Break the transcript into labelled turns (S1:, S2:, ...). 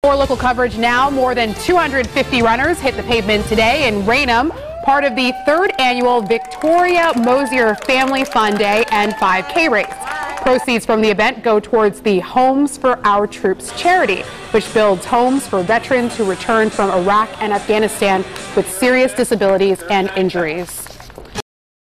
S1: For local coverage now, more than 250 runners hit the pavement today in Raynham, part of the 3rd annual Victoria Mosier Family Fun Day and 5K race. Proceeds from the event go towards the Homes for Our Troops charity, which builds homes for veterans who returned from Iraq and Afghanistan with serious disabilities and injuries.